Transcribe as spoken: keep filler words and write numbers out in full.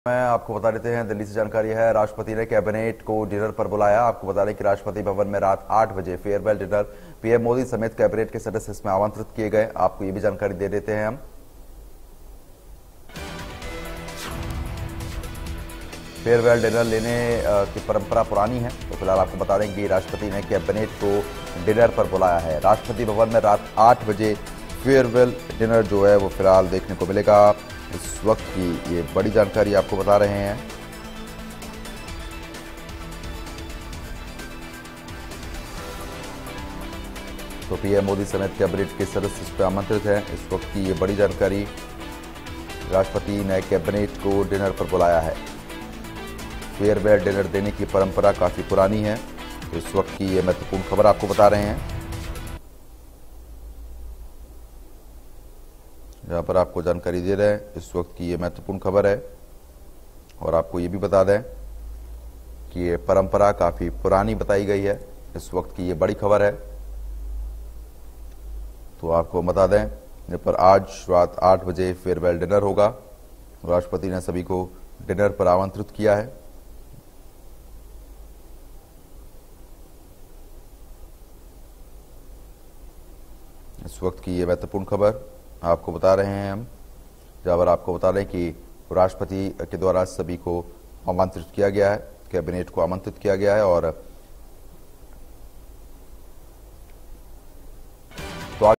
मैं आपको बता देते हैं, दिल्ली से जानकारी है। राष्ट्रपति ने कैबिनेट को डिनर पर बुलाया। आपको बता दें कि राष्ट्रपति भवन में रात आठ बजे फेयरवेल डिनर पीएम मोदी समेत कैबिनेट के सदस्य इसमें आमंत्रित किए गए। आपको ये भी जानकारी दे देते हैं हम। फेयरवेल डिनर लेने की परंपरा पुरानी है, तो फिलहाल आपको बता दें कि राष्ट्रपति ने कैबिनेट को डिनर पर बुलाया है। राष्ट्रपति भवन में रात आठ बजे फेयरवेल डिनर जो है वो फिलहाल देखने को मिलेगा। इस वक्त की ये बड़ी जानकारी आपको बता रहे हैं। तो पीएम मोदी समेत कैबिनेट के सदस्य इस पर आमंत्रित हैं। इस वक्त की ये बड़ी जानकारी, राष्ट्रपति ने कैबिनेट को डिनर पर बुलाया है। फेयरवेल डिनर देने की परंपरा काफी पुरानी है, तो इस वक्त की ये महत्वपूर्ण खबर आपको बता रहे हैं। जहां पर आपको जानकारी दे रहे हैं, इस वक्त की ये महत्वपूर्ण खबर है। और आपको ये भी बता दें कि ये परंपरा काफी पुरानी बताई गई है। इस वक्त की ये बड़ी खबर है, तो आपको बता दें पर आज रात आठ बजे फेयरवेल डिनर होगा। राष्ट्रपति ने सभी को डिनर पर आमंत्रित किया है। इस वक्त की ये महत्वपूर्ण खबर आपको बता रहे हैं हम, जहां पर आपको बता दें कि राष्ट्रपति के द्वारा सभी को आमंत्रित किया गया है, कैबिनेट को आमंत्रित किया गया है और